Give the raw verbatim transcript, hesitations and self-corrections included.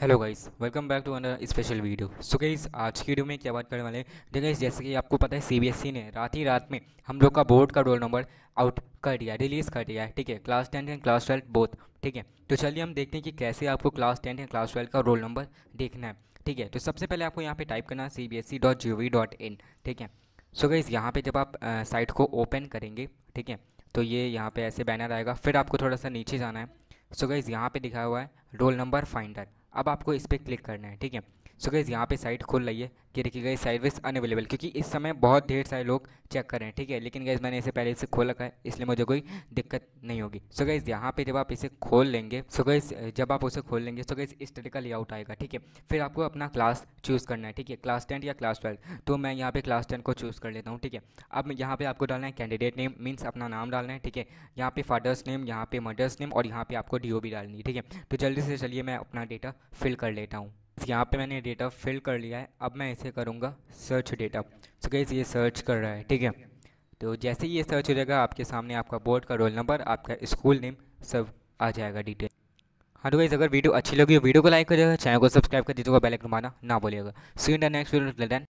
Hello guys, welcome back to another special video. So guys, आज की video में क्या बात करने वाले हैं। देखिए गाइस, जैसे कि आपको पता है सीबीएसई ने रात ही रात में हम लोग का बोर्ड का रोल नंबर आउट कर दिया, रिलीज़ कर दिया है। ठीक है, class tenth and class twelfth both. ठीक है, तो चलिए हम देखते हैं कि कैसे आपको class tenth and class twelfth का रोल नंबर देखना है। ठीक है, तो सबसे पहले आपको यहाँ पे टाइप करना है C B S E dot G O V dot in. ठीक है, सो गाइस यहाँ पे जब आप साइट को ओपन करेंगे, ठीक है, तो ये यहाँ पे ऐसे बैनर आएगा। फिर आपको थोड़ा सा नीचे जाना है। सो गाइस यहाँ पे दिखा हुआ है रोल नंबर फाइंडर। अब आपको इस पर क्लिक करना है। ठीक है, सो गाइस यहाँ पे साइट खुल रही है कि देखिए गाइस सर्विस अनअवेलेबल, क्योंकि इस समय बहुत ढेर सारे लोग चेक कर रहे हैं। ठीक है, लेकिन गाइस मैंने इसे पहले से खोल रखा है, इसलिए मुझे कोई दिक्कत नहीं होगी। सो गाइस यहाँ पे जब आप इसे खोल लेंगे, सो गाइस जब आप उसे खोल लेंगे, सो गाइस इस तरह का लेआउट आएगा। ठीक है, फिर आपको अपना क्लास चूज़ करना है। ठीक है, क्लास टेंथ या क्लास ट्वेल्थ, तो मैं यहाँ पे क्लास टेंथ को चूज़ कर लेता हूँ। ठीक है, अब यहाँ पे आपको डालना है कैंडिडेट नेम, मीन्स अपना नाम डालना है। ठीक है, यहाँ पे फादर्स नेम, यहाँ पे मदर्स नेम, और यहाँ पे आपको डी ओ बी डालनी है। ठीक है, तो जल्दी से चलिए मैं अपना डेटा फिल कर लेता हूँ। यहाँ पे मैंने डेटा फिल कर लिया है। अब मैं इसे करूँगा सर्च डेटा। सो गाइस ये सर्च कर रहा है। ठीक है, तो जैसे ही ये सर्च हो जाएगा, आपके सामने आपका बोर्ड का रोल नंबर, आपका स्कूल नेम सब आ जाएगा डिटेल। हाँ तो गाइस, अगर वीडियो अच्छी लगी हो वीडियो को लाइक करिएगा, चैनल को सब्सक्राइब कर दीजिएगा, बेल आइकन दबाना ना भूलिएगा। See you in the next video.